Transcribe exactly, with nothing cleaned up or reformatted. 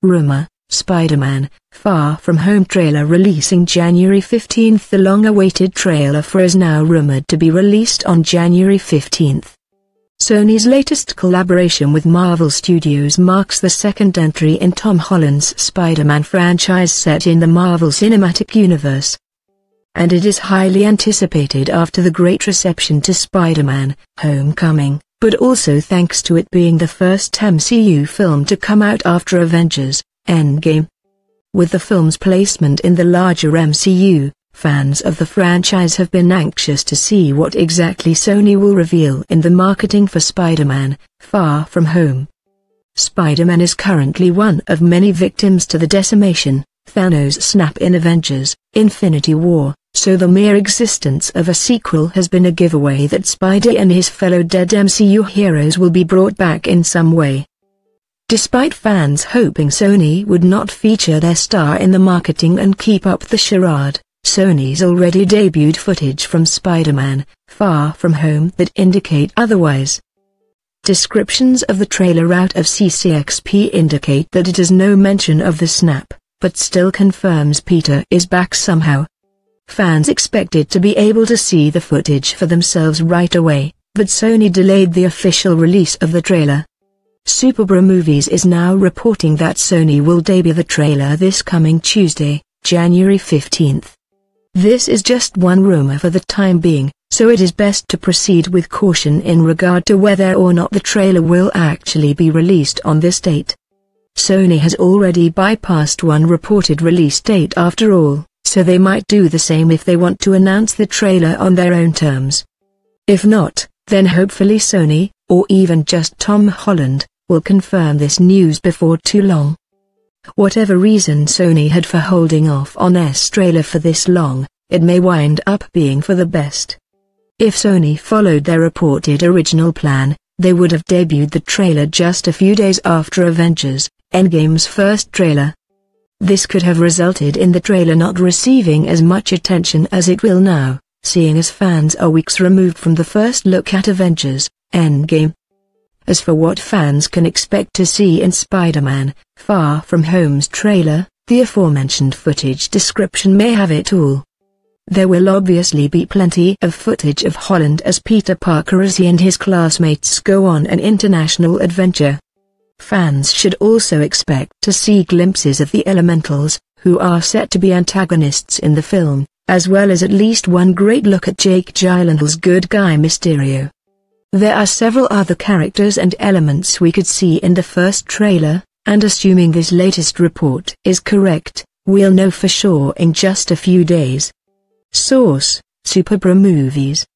Rumor: Spider-Man: Far From Home trailer releasing January fifteenth. The long-awaited trailer for is now rumored to be released on January fifteenth. Sony's latest collaboration with Marvel Studios marks the second entry in Tom Holland's Spider-Man franchise set in the Marvel Cinematic Universe, and it is highly anticipated after the great reception to Spider-Man: Homecoming, but also thanks to it being the first M C U film to come out after Avengers: Endgame. With the film's placement in the larger M C U, fans of the franchise have been anxious to see what exactly Sony will reveal in the marketing for Spider-Man: Far From Home. Spider-Man is currently one of many victims to the decimation, Thanos' snap in Avengers: Infinity War, so the mere existence of a sequel has been a giveaway that Spidey and his fellow dead M C U heroes will be brought back in some way. Despite fans hoping Sony would not feature their star in the marketing and keep up the charade, Sony's already debuted footage from Spider-Man: Far From Home that indicate otherwise. Descriptions of the trailer out of C C X P indicate that it has no mention of the snap, but still confirms Peter is back somehow. Fans expected to be able to see the footage for themselves right away, but Sony delayed the official release of the trailer. Superbro Movies is now reporting that Sony will debut the trailer this coming Tuesday, January fifteenth. This is just one rumor for the time being, so it is best to proceed with caution in regard to whether or not the trailer will actually be released on this date. Sony has already bypassed one reported release date after all, so they might do the same if they want to announce the trailer on their own terms. If not, then hopefully Sony, or even just Tom Holland, will confirm this news before too long. Whatever reason Sony had for holding off on S trailer for this long, it may wind up being for the best. If Sony followed their reported original plan, they would have debuted the trailer just a few days after Avengers: Endgame's first trailer. This could have resulted in the trailer not receiving as much attention as it will now, seeing as fans are weeks removed from the first look at Avengers: Endgame. As for what fans can expect to see in Spider-Man: Far From Home's trailer, the aforementioned footage description may have it all. There will obviously be plenty of footage of Holland as Peter Parker as he and his classmates go on an international adventure. Fans should also expect to see glimpses of the Elementals, who are set to be antagonists in the film, as well as at least one great look at Jake Gyllenhaal's good guy Mysterio. There are several other characters and elements we could see in the first trailer, and assuming this latest report is correct, we'll know for sure in just a few days. Source: Superbro Movies.